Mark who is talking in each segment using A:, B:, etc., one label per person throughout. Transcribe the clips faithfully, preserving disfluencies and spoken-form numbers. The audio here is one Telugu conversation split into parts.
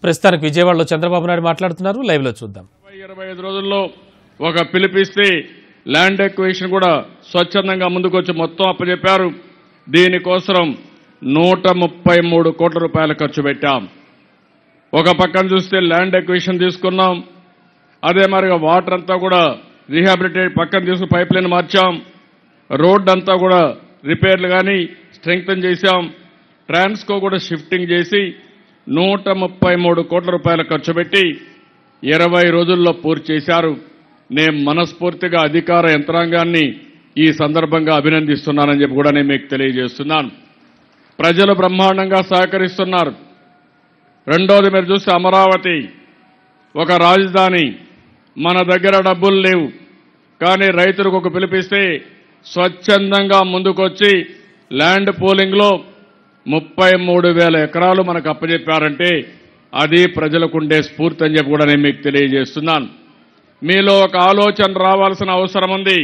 A: ప్రస్తుతానికి విజయవాడలో చంద్రబాబు నాయుడు మాట్లాడుతున్నారు. లైవ్ లో చూద్దాం.
B: ఇరవై ఐదు రోజుల్లో ఒక పిలిపిస్తే ల్యాండ్ ఎక్విజిషన్ కూడా స్వచ్ఛందంగా ముందుకొచ్చి మొత్తం అప్పచెప్పారు. దీనికోసం నూట ముప్పై మూడు కోట్ల రూపాయలు ఖర్చు పెట్టాం. ఒక పక్కన చూస్తే ల్యాండ్ ఎక్విజిషన్ తీసుకున్నాం. అదే మరిగా వాటర్ అంతా కూడా రీహాబిలిటేట్ పక్కన తీసుకుని పైప్ లైన్ మార్చాం. రోడ్ అంతా కూడా రిపేర్లు కానీ స్ట్రెంగ్తన్ చేశాం. ట్రాన్స్కో కూడా షిఫ్టింగ్ చేసి నూట ముప్పై మూడు కోట్ల రూపాయలు ఖర్చు పెట్టి ఇరవై రోజుల్లో పూర్తి చేశారు. నేను మనస్ఫూర్తిగా అధికార యంత్రాంగాన్ని ఈ సందర్భంగా అభినందిస్తున్నానని చెప్పి కూడా నేను మీకు తెలియజేస్తున్నాను. ప్రజలు బ్రహ్మాండంగా సహకరిస్తున్నారు. రెండోది మీరు చూస్తే అమరావతి ఒక రాజధాని, మన దగ్గర డబ్బులు లేవు, కానీ రైతులకు ఒక పిలిపిస్తే స్వచ్ఛందంగా ముందుకొచ్చి ల్యాండ్ పూలింగ్లో ముప్పై మూడు వేల ఎకరాలు మనకు అప్పచెప్పారంటే అది ప్రజలకు ఉండే స్ఫూర్తి అని చెప్పి కూడా నేను మీకు తెలియజేస్తున్నాను. మీలో ఒక ఆలోచన రావాల్సిన అవసరం ఉంది.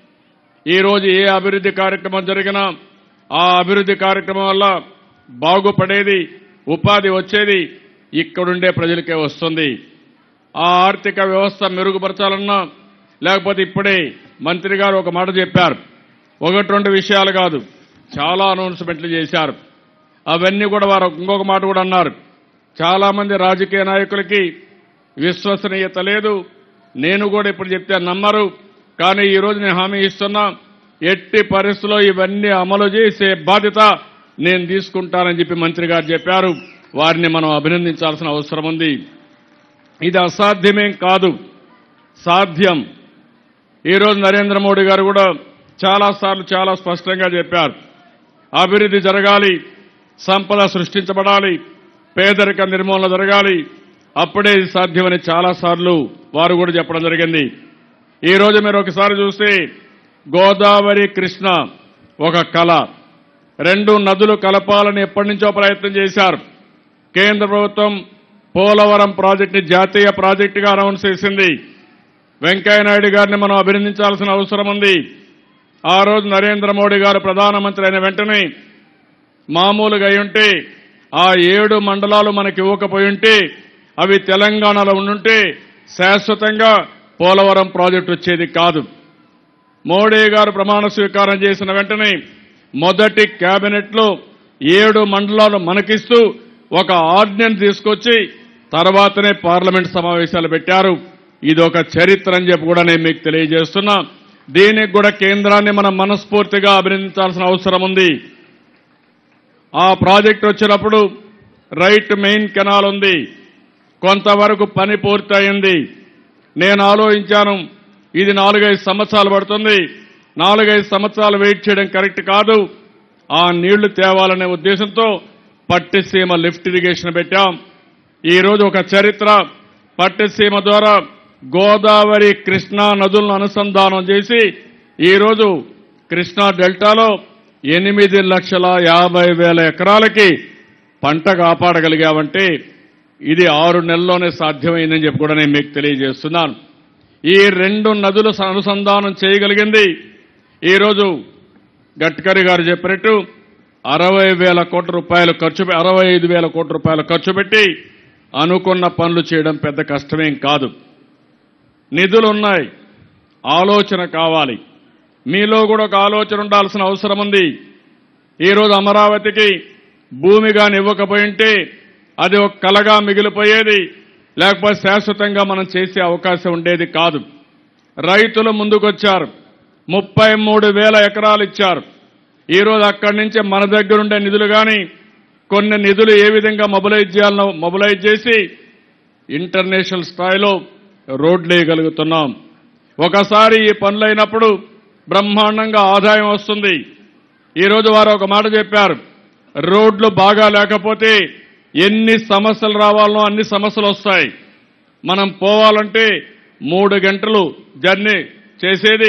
B: ఈరోజు ఏ అభివృద్ధి కార్యక్రమం జరిగినా ఆ అభివృద్ధి కార్యక్రమం వల్ల బాగుపడేది, ఉపాధి వచ్చేది ఇక్కడుండే ప్రజలకే వస్తుంది. ఆ ఆర్థిక వ్యవస్థ మెరుగుపరచాలన్నా, లేకపోతే ఇప్పుడే మంత్రి గారు ఒక మాట చెప్పారు, ఒకటి రెండు విషయాలు కాదు చాలా అనౌన్స్మెంట్లు చేశారు. అవన్నీ కూడా వారు ఇంకొక మాట కూడా అన్నారు, చాలా మంది రాజకీయ నాయకులకి విశ్వసనీయత లేదు, నేను కూడా ఇప్పుడు చెప్తే నమ్మరు, కానీ ఈరోజు నేను హామీ ఇస్తున్నా, ఎట్టి పరిస్థితుల్లో ఇవన్నీ అమలు చేసే బాధ్యత నేను తీసుకుంటానని చెప్పి మంత్రి గారు చెప్పారు. వారిని మనం అభినందించాల్సిన అవసరం ఉంది. ఇది అసాధ్యమేం కాదు, సాధ్యం. ఈరోజు నరేంద్ర మోడీ గారు కూడా చాలాసార్లు చాలా స్పష్టంగా చెప్పారు, అభివృద్ధి జరగాలి, సంపద సృష్టించబడాలి, పేదరిక నిర్మూలన జరగాలి, అప్పుడే ఇది సాధ్యమని చాలాసార్లు వారు కూడా చెప్పడం జరిగింది. ఈరోజు మీరు ఒకసారి చూస్తే గోదావరి కృష్ణ ఒక కళ, రెండు నదులు కలపాలని ఎప్పటి నుంచో ప్రయత్నం చేశారు. కేంద్ర ప్రభుత్వం పోలవరం ప్రాజెక్టుని జాతీయ ప్రాజెక్టుగా అనౌన్స్ చేసింది. వెంకయ్యనాయుడు గారిని మనం అభినందించాల్సిన అవసరం ఉంది. ఆ రోజు నరేంద్ర మోడీ గారు ప్రధానమంత్రి అయిన వెంటనే మామూలుగా అయ్యుంటే ఆ ఏడు మండలాలు మనకి ఇవ్వకపోయి ఉంటే, అవి తెలంగాణలో ఉండుంటే శాశ్వతంగా పోలవరం ప్రాజెక్టు వచ్చేది కాదు. మోడీ గారు ప్రమాణ స్వీకారం చేసిన వెంటనే మొదటి కేబినెట్లో ఏడు మండలాలు మనకిస్తూ ఒక ఆర్డినెన్స్ తీసుకొచ్చి తర్వాతనే పార్లమెంట్ సమావేశాలు పెట్టారు. ఇది ఒక చరిత్ర అని చెప్పి కూడా నేను మీకు తెలియజేస్తున్నా. దీనికి కూడా కేంద్రాన్ని మనం మనస్ఫూర్తిగా అభినందించాల్సిన అవసరం ఉంది. ఆ ప్రాజెక్టు వచ్చినప్పుడు రైట్ మెయిన్ కెనాల్ ఉంది, కొంతవరకు పని పూర్తయింది. నేను ఆలోచించాను, ఇది నాలుగైదు సంవత్సరాలు పడుతుంది, నాలుగైదు సంవత్సరాలు వెయిట్ చేయడం కరెక్ట్ కాదు, ఆ నీళ్లు తేవాలనే ఉద్దేశంతో పట్టిసీమ లిఫ్ట్ ఇరిగేషన్ పెట్టాం. ఈరోజు ఒక చరిత్ర, పట్టిసీమ ద్వారా గోదావరి కృష్ణా నదులను అనుసంధానం చేసి ఈరోజు కృష్ణా డెల్టాలో ఎనిమిది లక్షల యాభై వేల ఎకరాలకి పంట కాపాడగలిగామంటే ఇది ఆరు నెలల్లోనే సాధ్యమైందని చెప్పి కూడా నేను మీకు తెలియజేస్తున్నాను. ఈ రెండు నదులు అనుసంధానం చేయగలిగింది ఈరోజు గడ్కరీ గారు చెప్పినట్టు అరవై వేల కోట్ల రూపాయలు ఖర్చు అరవై ఐదు వేల కోట్ల రూపాయలు ఖర్చు పెట్టి అనుకున్న పనులు చేయడం పెద్ద కష్టమేం కాదు. నిధులు ఉన్నాయి, ఆలోచన కావాలి. మీలో కూడా ఒక ఆలోచన ఉండాల్సిన అవసరం ఉంది. ఈరోజు అమరావతికి భూమి కానీ ఇవ్వకపోయి ఉంటే అది ఒక కలగా మిగిలిపోయేది, లేకపోతే శాశ్వతంగా మనం చేసే అవకాశం ఉండేది కాదు. రైతులు ముందుకొచ్చారు, ముప్పై మూడు వేల ఎకరాలు ఇచ్చారు. ఈరోజు అక్కడి నుంచి మన దగ్గర ఉండే నిధులు కానీ కొన్ని నిధులు ఏ విధంగా మొబిలైజ్ చేయాలనో మొబిలైజ్ చేసి ఇంటర్నేషనల్ స్థాయిలో రోడ్లు వేయగలుగుతున్నాం. ఒకసారి ఈ పనులైనప్పుడు బ్రహ్మాండంగా ఆదాయం వస్తుంది. ఈరోజు వారు ఒక మాట చెప్పారు, రోడ్లు బాగా లేకపోతే ఎన్ని సమస్యలు రావాలనో అన్ని సమస్యలు వస్తాయి. మనం పోవాలంటే మూడు గంటలు జర్నీ చేసేది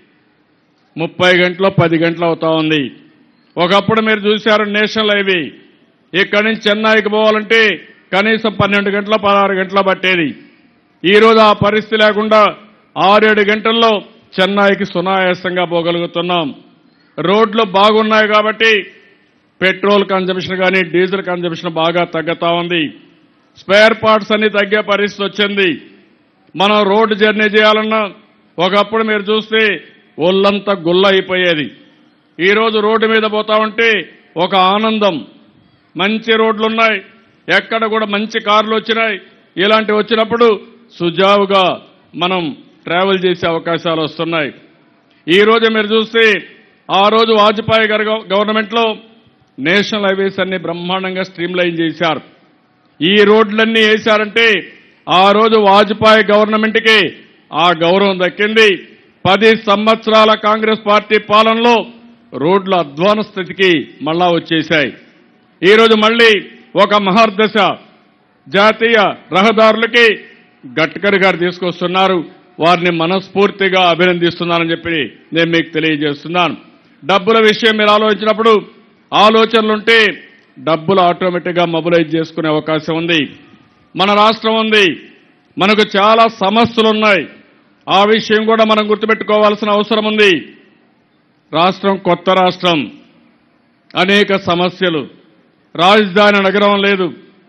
B: ముప్పై గంటలు పది గంటలు అవుతా ఉంది. ఒకప్పుడు మీరు చూశారు నేషనల్ హైవే, ఇక్కడి నుంచి చెన్నైకి పోవాలంటే కనీసం పన్నెండు గంటల పదహారు గంటల పట్టేది. ఈరోజు ఆ పరిస్థితి లేకుండా ఆరేడు గంటల్లో చెన్నైకి సునాయాసంగా పోగలుగుతున్నాం. రోడ్లు బాగున్నాయి కాబట్టి పెట్రోల్ కన్జంప్షన్ కానీ డీజిల్ కన్జంప్షన్ బాగా తగ్గుతా ఉంది. స్పేర్ పార్ట్స్ అన్ని తగ్గే పరిస్థితి వచ్చింది. మనం రోడ్డు జర్నీ చేయాలన్నా ఒకప్పుడు మీరు చూస్తే ఒళ్ళంతా గుల్ల అయిపోయేది. ఈరోజు రోడ్డు మీద పోతా ఉంటే ఒక ఆనందం. మంచి రోడ్లున్నాయి, ఎక్కడ కూడా మంచి కార్లు వచ్చినాయి. ఇలాంటివి వచ్చినప్పుడు సుజావుగా మనం ట్రావెల్ చేసే అవకాశాలు వస్తున్నాయి. ఈ రోజు మీరు చూస్తే ఆ రోజు వాజ్పేయి గారి గవర్నమెంట్లో నేషనల్ హైవేస్ అన్ని బ్రహ్మాండంగా స్ట్రీమ్లైన్ చేశారు. ఈ రోడ్లన్నీ వేశారంటే ఆ రోజు వాజ్పేయి గవర్నమెంట్కి ఆ గౌరవం దక్కింది. పది సంవత్సరాల కాంగ్రెస్ పార్టీ పాలనలో రోడ్ల అధ్వాన స్థితికి మళ్ళా వచ్చేశాయి. ఈరోజు మళ్ళీ ఒక మహర్దశ జాతీయ రహదారులకి గడ్కరీ గారు తీసుకొస్తున్నారు. వారిని మనస్ఫూర్తిగా అభినందిస్తున్నానని చెప్పి నేను మీకు తెలియజేస్తున్నాను. డబ్బుల విషయం మీరు ఆలోచించినప్పుడు ఆలోచనలుంటే డబ్బులు ఆటోమేటిక్గా మొబిలైజ్ చేసుకునే అవకాశం ఉంది. మన రాష్ట్రం ఉంది, మనకు చాలా సమస్యలు ఉన్నాయి. ఆ విషయం కూడా మనం గుర్తుపెట్టుకోవాల్సిన అవసరం ఉంది. రాష్ట్రం కొత్త రాష్ట్రం, అనేక సమస్యలు, రాజధాని నగరం లేదు,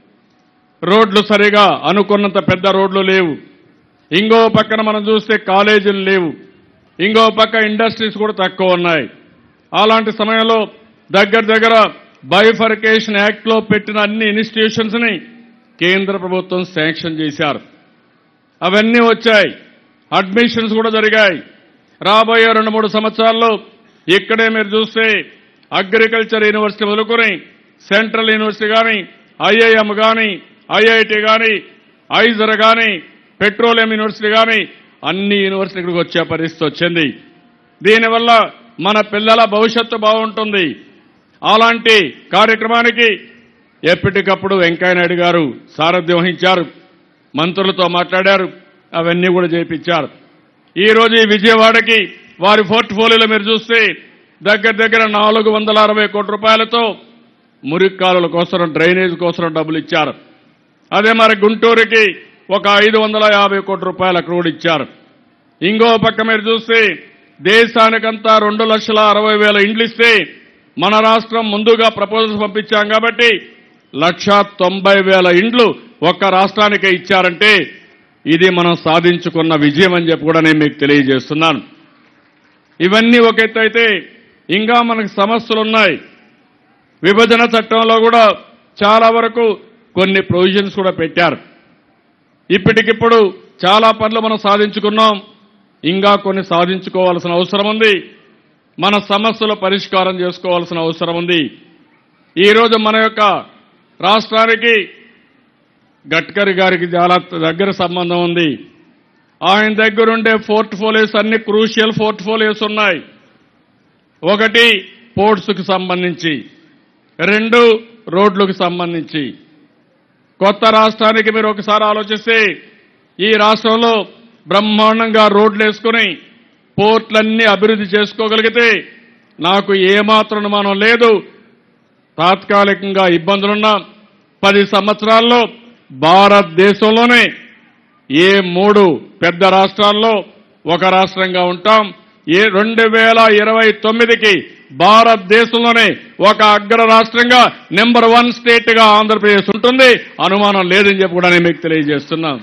B: రోడ్లు సరిగా అనుకున్నంత పెద్ద రోడ్లు లేవు, ఇంకో పక్కన మనం చూస్తే కాలేజీలు లేవు, ఇంకో పక్క ఇండస్ట్రీస్ కూడా తక్కువ ఉన్నాయి. అలాంటి సమయంలో దగ్గర దగ్గర బైఫర్కేషన్ యాక్ట్ లో పెట్టిన అన్ని ఇన్స్టిట్యూషన్స్ ని కేంద్ర ప్రభుత్వం శాంక్షన్ చేశారు. అవన్నీ వచ్చాయి, అడ్మిషన్స్ కూడా జరిగాయి. రాబోయే రెండు మూడు సంవత్సరాల్లో ఇక్కడే మీరు చూస్తే అగ్రికల్చర్ యూనివర్సిటీ మొదలుకొని సెంట్రల్ యూనివర్సిటీ కానీ, ఐఐఎం కానీ, ఐఐటి కానీ, ఐజర్ కానీ, పెట్రోలియం యూనివర్సిటీ కానీ అన్ని యూనివర్సిటీ ఇక్కడికి వచ్చే పరిస్థితి వచ్చింది. దీనివల్ల మన పిల్లల భవిష్యత్తు బాగుంటుంది. అలాంటి కార్యక్రమానికి ఎప్పటికప్పుడు వెంకయ్యనాయుడు గారు సారథ్యం వహించారు, మంత్రులతో మాట్లాడారు, అవన్నీ కూడా చేయించారు. ఈ రోజు ఈ విజయవాడకి వారి పోర్ట్ఫోలియోలో మీరు చూస్తే దగ్గర దగ్గర నాలుగు వందల అరవై కోట్ల రూపాయలతో మురికి కాలువల కోసం, డ్రైనేజ్ కోసం డబ్బులు ఇచ్చారు. అదే మరి గుంటూరుకి ఒక ఐదు వందల యాభై కోట్ల రూపాయలు అక్కడ కూడా ఇచ్చారు. ఇంకో పక్క మీరు చూస్తే దేశానికంతా రెండు లక్షల అరవై వేల ఇండ్లు ఇస్తే మన రాష్ట్రం ముందుగా ప్రపోజల్స్ పంపించాం కాబట్టి లక్ష తొంభై వేల ఇండ్లు ఒక్క రాష్ట్రానికే ఇచ్చారంటే ఇది మనం సాధించుకున్న విజయం అని చెప్పి కూడా నేను మీకు తెలియజేస్తున్నాను. ఇవన్నీ ఒక ఎత్తు అయితే ఇంకా మనకు సమస్యలు ఉన్నాయి. విభజన చట్టంలో కూడా చాలా వరకు కొన్ని ప్రొవిజన్స్ కూడా పెట్టారు. ఇప్పటికిప్పుడు చాలా పనులు మనం సాధించుకున్నాం, ఇంకా కొన్ని సాధించుకోవాల్సిన అవసరం ఉంది. మన సమస్యలు పరిష్కారం చేసుకోవాల్సిన అవసరం ఉంది. ఈరోజు మన యొక్క రాష్ట్రానికి గడ్కరీ గారికి చాలా దగ్గర సంబంధం ఉంది. ఆయన దగ్గరుండే పోర్ట్ఫోలియోస్ అన్ని క్రూషియల్ పోర్ట్ఫోలియోస్ ఉన్నాయి. ఒకటి పోర్ట్స్కు సంబంధించి, రెండు రోడ్లకు సంబంధించి. కొత్త రాష్ట్రానికి మీరు ఒకసారి ఆలోచిస్తే ఈ రాష్ట్రంలో బ్రహ్మాండంగా రోడ్లు వేసుకుని పోర్ట్లన్నీ అభివృద్ధి చేసుకోగలిగితే నాకు ఏమాత్రం అనుమానం లేదు, తాత్కాలికంగా ఇబ్బందులున్నా పది సంవత్సరాల్లో భారతదేశంలోనే ఏ మూడు పెద్ద రాష్ట్రాల్లో ఒక రాష్ట్రంగా ఉంటాం. ఏ రెండు వేల ఇరవై తొమ్మిదికి భారతదేశంలోనే ఒక అగ్ర రాష్ట్రంగా నెంబర్ వన్ స్టేట్ గా ఆంధ్రప్రదేశ్ ఉంటుంది, అనుమానం లేదని చెప్పి కూడా నేను మీకు తెలియజేస్తున్నాను.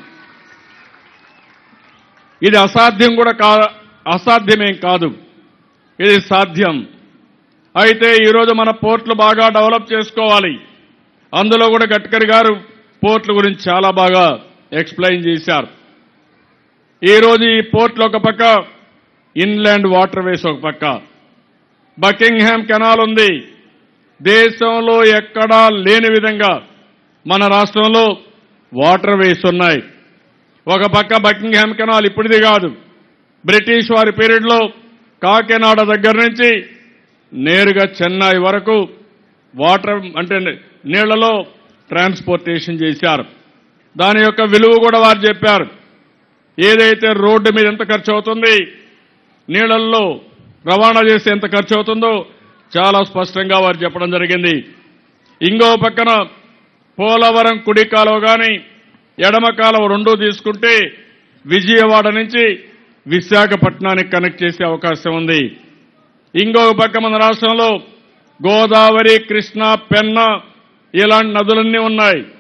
B: ఇది అసాధ్యం కూడా కా అసాధ్యమేం కాదు, ఇది సాధ్యం. అయితే ఈరోజు మన పోర్టులు బాగా డెవలప్ చేసుకోవాలి. అందులో కూడా గడ్కరీ గారు పోర్టుల గురించి చాలా బాగా ఎక్స్ప్లెయిన్ చేశారు. ఈరోజు ఈ పోర్టులు ఒక పక్క, ఇన్లాండ్ వాటర్ వేస్ ఒక పక్క, బకింగ్హామ్ కెనాల్ ఉంది. దేశంలో ఎక్కడా లేని విధంగా మన రాష్ట్రంలో వాటర్ వేస్ ఉన్నాయి. ఒక పక్క బకింగ్హామ్ కెనాల్ ఇప్పుడిది కాదు, బ్రిటిష్ వారి పీరియడ్లో కాకినాడ దగ్గర నుంచి నేరుగా చెన్నై వరకు వాటర్ అంటే నీళ్లలో ట్రాన్స్పోర్టేషన్ చేశారు. దాని యొక్క విలువ కూడా వారు చెప్పారు. ఏదైతే రోడ్డు మీద ఎంత ఖర్చు అవుతుంది, నీళ్లలో రవాణా చేస్తే ఎంత ఖర్చు అవుతుందో చాలా స్పష్టంగా వారు చెప్పడం జరిగింది. ఇంకో పక్కన పోలవరం కుడి కాలువ కానీ ఎడమ కాలువ రెండూ తీసుకుంటే విజయవాడ నుంచి విశాఖపట్నానికి కనెక్ట్ చేసే అవకాశం ఉంది. ఇంకొక పక్క మన రాష్ట్రంలో గోదావరి, కృష్ణా, పెన్నా ఇలాంటి నదులన్నీ ఉన్నాయి.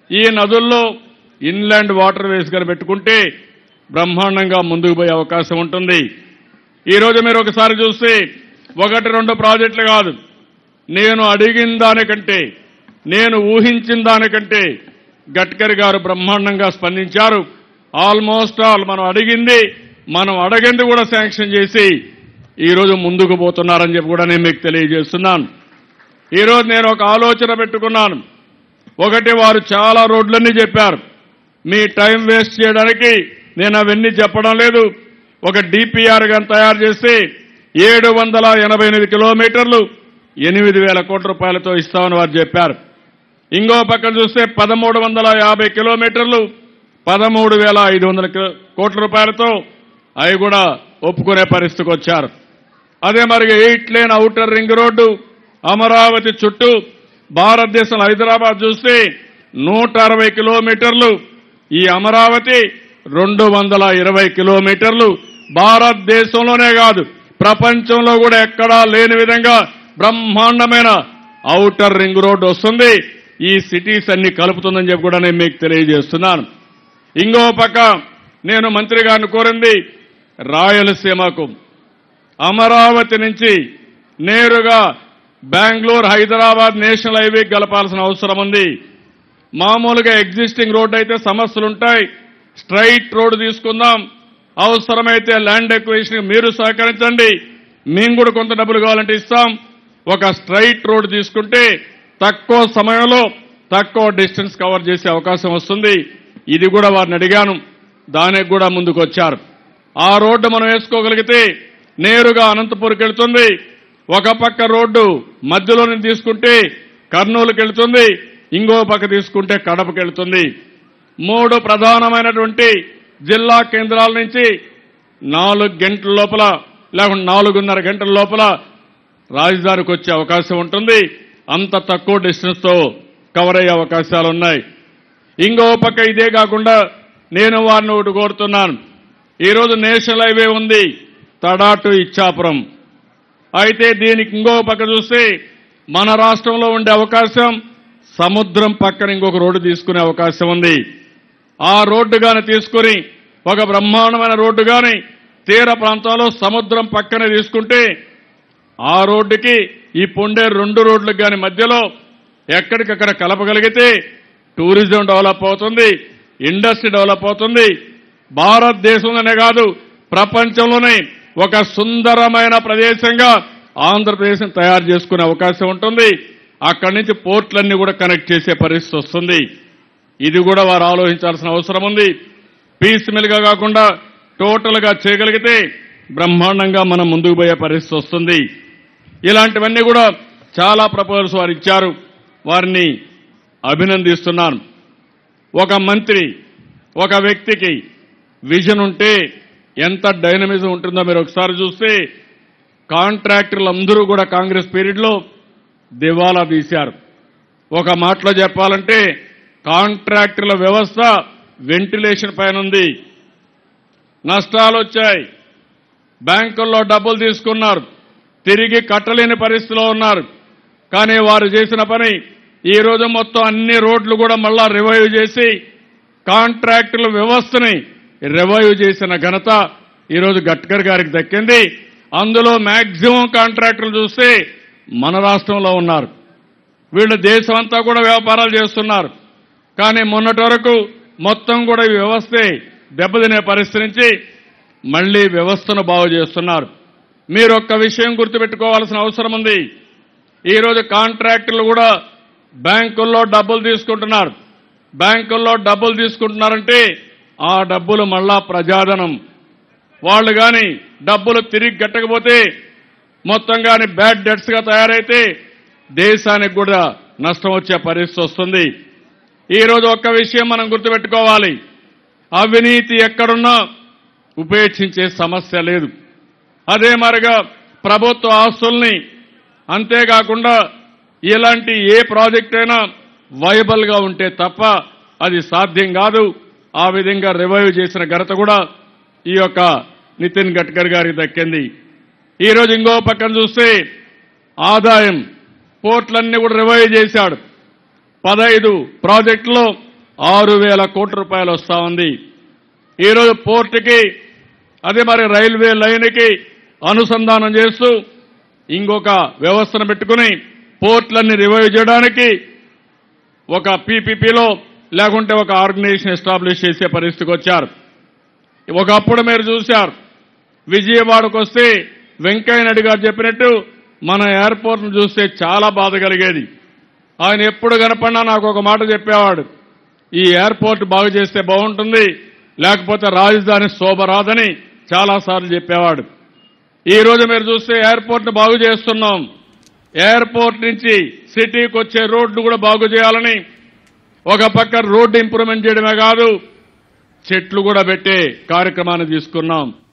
B: ఈ నదుల్లో ఇన్లాండ్ వాటర్ వేస్ గారు పెట్టుకుంటే బ్రహ్మాండంగా ముందుకు పోయే అవకాశం ఉంటుంది. ఈరోజు మీరు ఒకసారి చూస్తే ఒకటి రెండు ప్రాజెక్టులు కాదు, నేను అడిగిన దానికంటే నేను ఊహించిన దానికంటే గడ్కరీ గారు బ్రహ్మాండంగా స్పందించారు. ఆల్మోస్ట్ ఆల్ మనం అడిగింది మనం అడగింది కూడా శాంక్షన్ చేసి ఈరోజు ముందుకు పోతున్నారని చెప్పి కూడా నేను మీకు తెలియజేస్తున్నాను. ఈరోజు నేను ఒక ఆలోచన పెట్టుకున్నాను. ఒకటి, వారు చాలా రోడ్లన్నీ చెప్పారు. మీ టైం వేస్ట్ చేయడానికి నేను అవన్నీ చెప్పడం లేదు. ఒక డిపిఆర్ గాని తయారు చేసి ఏడు వందల ఎనభై ఎనిమిది కిలోమీటర్లు ఎనిమిది వేల కోట్ల రూపాయలతో ఇస్తామని వారు చెప్పారు. ఇంకో పక్కన చూస్తే పదమూడు వందల యాభై కిలోమీటర్లు పదమూడు వేల ఐదు వందల కోట్ల రూపాయలతో అవి కూడా ఒప్పుకునే పరిస్థితికి వచ్చారు. అదే మరి eight lane outer ring road Amaravati చుట్టూ భారతదేశం హైదరాబాద్ చూస్తే నూట అరవై కిలోమీటర్లు, ఈ అమరావతి రెండు వందల ఇరవై కిలోమీటర్లు. భారతదేశంలోనే కాదు ప్రపంచంలో కూడా ఎక్కడా లేని విధంగా బ్రహ్మాండమైన ఔటర్ రింగ్ రోడ్డు వస్తుంది. ఈ సిటీస్ అన్ని కలుపుతుందని చెప్పి కూడా నేను మీకు తెలియజేస్తున్నాను. ఇంకో పక్క నేను మంత్రి గారిని కోరింది రాయలసీమకు అమరావతి నుంచి నేరుగా బెంగళూరు హైదరాబాద్ నేషనల్ హైవే గలపాల్సిన అవసరం ఉంది. మామూలుగా ఎగ్జిస్టింగ్ రోడ్డు అయితే సమస్యలుంటాయి. స్ట్రైట్ రోడ్డు తీసుకుందాం, అవసరమైతే ల్యాండ్ ఎక్విజిషన్ మీరు సహకరించండి, మేము కూడా కొంత డబ్బులు కావాలంటే ఇస్తాం. ఒక స్ట్రైట్ రోడ్డు తీసుకుంటే తక్కువ సమయంలో తక్కువ డిస్టెన్స్ కవర్ చేసే అవకాశం వస్తుంది. ఇది కూడా వారిని అడిగాను, దానికి కూడా ముందుకు వచ్చారు. ఆ రోడ్డు మనం వేసుకోగలిగితే నేరుగా అనంతపూర్కి వెళ్తుంది. ఒక పక్క రోడ్డు మధ్యలోనే తీసుకుంటే కర్నూలుకి వెళ్తుంది, ఇంకో పక్క తీసుకుంటే కడపకి వెళ్తుంది. మూడు ప్రధానమైనటువంటి జిల్లా కేంద్రాల నుంచి నాలుగు గంటల లోపల లేకుంటే నాలుగున్నర గంటల లోపల రాజధానికి వచ్చే అవకాశం ఉంటుంది. అంత తక్కువ డిస్టెన్స్ తో కవర్ అయ్యే అవకాశాలు ఉన్నాయి. ఇంకో పక్క ఇదే కాకుండా నేను వారిని ఒకటి కోరుతున్నాను. ఈరోజు నేషనల్ హైవే ఉంది తడా టు ఇచ్చాపురం. అయితే దీనికి ఇంకో పక్క చూస్తే మన రాష్ట్రంలో ఉండే అవకాశం సముద్రం పక్కన ఇంకొక రోడ్డు తీసుకునే అవకాశం ఉంది. ఆ రోడ్డు గాని తీసుకుని ఒక బ్రహ్మాండమైన రోడ్డు గాని తీర ప్రాంతాల్లో సముద్రం పక్కనే తీసుకుంటే ఆ రోడ్డుకి ఈ పొండే రెండు రోడ్లకు గాని మధ్యలో ఎక్కడికక్కడ కలపగలిగితే టూరిజం డెవలప్ అవుతుంది, ఇండస్ట్రీ డెవలప్ అవుతుంది. భారతదేశంలోనే కాదు ప్రపంచంలోనే ఒక సుందరమైన ప్రదేశంగా ఆంధ్రప్రదేశ్ తయారు చేసుకునే అవకాశం ఉంటుంది. అక్కడి నుంచి పోర్టులన్నీ కూడా కనెక్ట్ చేసే పరిస్థితి వస్తుంది. ఇది కూడా వారు ఆలోచించాల్సిన అవసరం ఉంది. పీస్ మిల్గా కాకుండా టోటల్ గా చేయగలిగితే బ్రహ్మాండంగా మనం ముందుకు పోయే పరిస్థితి వస్తుంది. ఇలాంటివన్నీ కూడా చాలా ప్రపోజల్స్ వారు ఇచ్చారు, వారిని అభినందిస్తున్నాను. ఒక మంత్రి ఒక వ్యక్తికి విజన్ ఉంటే ఎంత డైనమిజం ఉంటుందో మీరు ఒకసారి చూస్తే కాంట్రాక్టర్లు అందరూ కూడా కాంగ్రెస్ పీరియడ్లో దివాలా తీశారు. ఒక మాటలో చెప్పాలంటే కాంట్రాక్టర్ల వ్యవస్థ వెంటిలేషన్ పైన ఉంది. నష్టాలు వచ్చాయి, బ్యాంకుల్లో డబ్బులు తీసుకున్నారు, తిరిగి కట్టలేని పరిస్థితిలో ఉన్నారు. కానీ వారు చేసిన పని ఈ రోజు మొత్తం అన్ని రోడ్లు కూడా మళ్ళా రివైవ్ చేసి కాంట్రాక్టుల వ్యవస్థని రివైవ్ చేసిన ఘనత ఈరోజు గడ్కరీ గారికి దక్కింది. అందులో మాక్సిమం కాంట్రాక్టులు చూస్తే మన రాష్ట్రంలో ఉన్నారు. వీళ్ళు దేశం అంతా కూడా వ్యాపారాలు చేస్తున్నారు. కానీ మొన్నటి వరకు మొత్తం కూడా ఈ వ్యవస్థే దెబ్బతినే పరిస్థితి నుంచి మళ్లీ వ్యవస్థను బాగు చేస్తున్నారు. మీరు ఒక్క విషయం గుర్తుపెట్టుకోవాల్సిన అవసరం ఉంది. ఈరోజు కాంట్రాక్టర్లు కూడా బ్యాంకుల్లో డబ్బులు తీసుకుంటున్నారు. బ్యాంకుల్లో డబ్బులు తీసుకుంటున్నారంటే ఆ డబ్బులు మళ్ళా ప్రజాధనం. వాళ్ళు కానీ డబ్బులు తిరిగి కట్టకపోతే మొత్తం కానీ బ్యాడ్ డెట్స్ గా తయారైతే దేశానికి కూడా నష్టం వచ్చే పరిస్థితి వస్తుంది. ఈరోజు ఒక్క విషయం మనం గుర్తుపెట్టుకోవాలి, అవినీతి ఎక్కడున్నా ఉపేక్షించే సమస్య లేదు. అదే మరిగా ప్రభుత్వ ఆస్తుల్ని, అంతేకాకుండా ఇలాంటి ఏ ప్రాజెక్ట్ అయినా వైబల్ గా ఉంటే తప్ప అది సాధ్యం కాదు. ఆ విధంగా రివైవ్ చేసిన ఘనత కూడా ఈ యొక్క నితిన్ గడ్కరీ గారికి దక్కింది. ఈరోజు ఇంకో పక్కన చూస్తే ఆదాయం పోర్టులన్నీ కూడా రివైవ్ చేశాడు. పదహైదు ప్రాజెక్టులో ఆరు వేల కోట్ల రూపాయలు వస్తా ఉంది. ఈరోజు పోర్టుకి అదే మరి రైల్వే లైన్కి అనుసంధానం చేస్తూ ఇంకొక వ్యవస్థను పెట్టుకుని పోర్టులన్నీ రివైవ్ చేయడానికి ఒక పీపీపీలో లేకుంటే ఒక ఆర్గనైజేషన్ ఎస్టాబ్లిష్ చేసే పరిస్థితికి వచ్చారు. ఒకప్పుడు మీరు చూశారు, విజయవాడకు వస్తే వెంకయ్య నాయుడు గారు చెప్పినట్టు మన ఎయిర్పోర్ట్ను చూస్తే చాలా బాధ కలిగేది. ఆయన ఎప్పుడు కనపడినా నాకు ఒక మాట చెప్పేవాడు, ఈ ఎయిర్పోర్ట్ బాగు చేస్తే బాగుంటుంది, లేకపోతే రాజధాని శోభ రాదని చాలాసార్లు చెప్పేవాడు. ఈ రోజు మీరు చూస్తే ఎయిర్పోర్ట్ను బాగు చేస్తున్నాం. ఎయిర్పోర్ట్ నుంచి సిటీకి వచ్చే రోడ్డు కూడా బాగు చేయాలని ఒక పక్క రోడ్డు ఇంప్రూవ్మెంట్ చేయడమే కాదు, చెట్లు కూడా పెట్టే కార్యక్రమాన్ని తీసుకున్నాం.